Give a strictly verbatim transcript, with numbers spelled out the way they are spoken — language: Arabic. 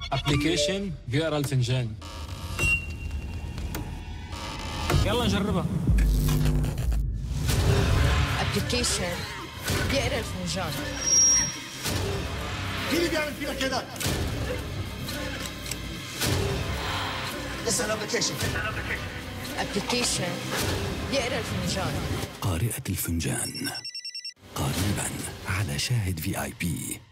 ابلكيشن بيقرا الفنجان. يلا نجربها. ابلكيشن بيقرا الفنجان. مين اللي بيعمل فينا كده؟ اسأل ابلكيشن. ابلكيشن بيقرا الفنجان. قارئة الفنجان قريبا على شاهد في آي بي.